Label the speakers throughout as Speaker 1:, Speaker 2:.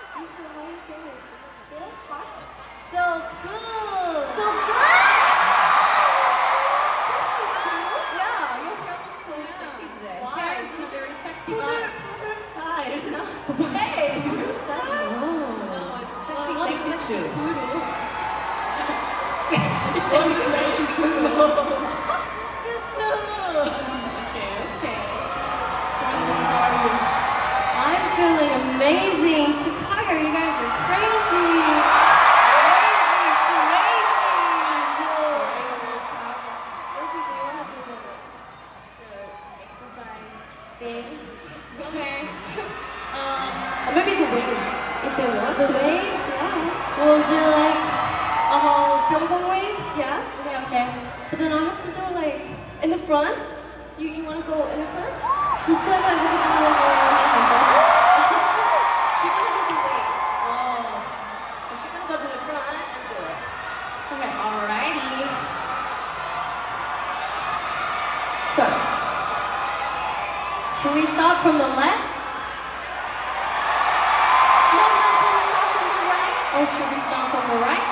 Speaker 1: Jisoo, how are you feeling? Good? Hot?
Speaker 2: So good.
Speaker 1: So good? Sexy too? Yeah, your hair looks so sexy today.
Speaker 2: Why?
Speaker 3: Hair is in a very sexy
Speaker 2: Pudel style. Hey.
Speaker 1: Poodle style?
Speaker 3: No, it's sexy.
Speaker 1: Well,
Speaker 3: Sexy
Speaker 1: sexy
Speaker 3: too.
Speaker 1: poodle.
Speaker 2: Sexy poodle. You too.
Speaker 3: Okay, okay.
Speaker 1: How are you?
Speaker 3: I'm feeling amazing. Chicago, you guys are crazy.
Speaker 1: Rosie, do you want to do the exercise thing?
Speaker 3: Okay.
Speaker 1: Or maybe the wave, if they want
Speaker 3: The
Speaker 1: to.
Speaker 3: wave?
Speaker 1: Yeah.
Speaker 3: We'll do like a whole ping-pong wave.
Speaker 1: Yeah?
Speaker 3: Okay, okay. But then I'll have to do like
Speaker 1: In the front? You want to go in the front?
Speaker 3: just so that we can do like around.
Speaker 1: She's gonna do the wave.
Speaker 2: Oh.
Speaker 1: So she's gonna go to the front and do it.
Speaker 3: Okay.
Speaker 1: Alrighty.
Speaker 3: So, should we start from the left?
Speaker 1: No, please start from the right.
Speaker 3: Or should we start from the right?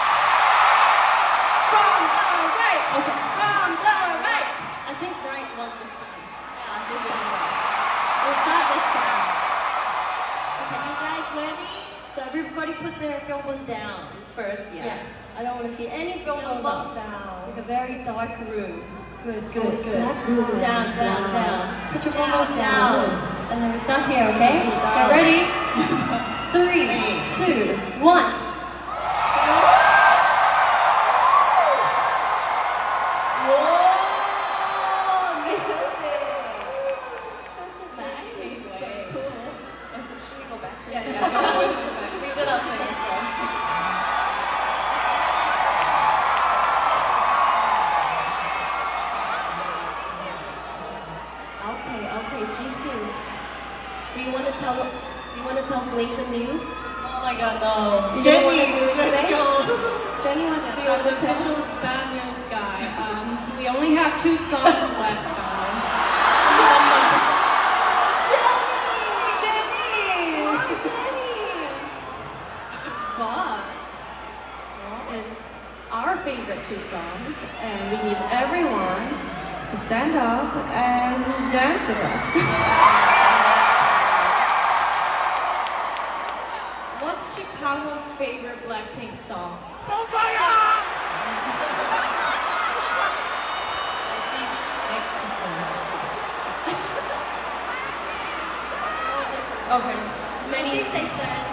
Speaker 1: From the right.
Speaker 3: Okay.
Speaker 1: From the right.
Speaker 3: I think right one this time.
Speaker 1: Yeah, this time right.
Speaker 3: We'll start this time.
Speaker 2: Okay, you guys ready?
Speaker 3: So everybody put their pyeongbon down.
Speaker 1: First, yeah.
Speaker 3: Yes. I don't want to see any pyeongbons up.
Speaker 2: down.
Speaker 3: Like a very dark room. Good,
Speaker 1: Oh,
Speaker 3: good,
Speaker 1: it's
Speaker 3: good.
Speaker 1: black room.
Speaker 3: Down, down, down. Put your pyeongbons
Speaker 2: Down,
Speaker 3: down.
Speaker 2: down.
Speaker 3: And then we start here, okay?
Speaker 2: Down.
Speaker 3: Get ready? 3, 2, 1.
Speaker 1: Whoa, amazing. Such a
Speaker 3: Back
Speaker 1: nice.
Speaker 3: way.
Speaker 1: So cool. Oh, so should we go back to
Speaker 3: Yeah,
Speaker 1: it?
Speaker 3: yeah. We did our thing, so.
Speaker 1: Okay, Jisoo. Do you want to tell Blink the news?
Speaker 2: Oh my god, no.
Speaker 1: You don't
Speaker 2: Jenny,
Speaker 1: wanna do it
Speaker 2: let's
Speaker 1: today?
Speaker 2: go.
Speaker 1: Jenny, what
Speaker 3: Yes,
Speaker 1: do you
Speaker 3: I'm
Speaker 1: want
Speaker 3: the
Speaker 1: to tell?
Speaker 3: official bad news guy. We only have 2 songs left, guys.
Speaker 2: Jenny!
Speaker 1: Jenny!
Speaker 3: But well, it's our favorite 2 songs, and we need everyone to stand up and dance with us. What's Chicago's favorite Blackpink song? Okay.
Speaker 1: I think they said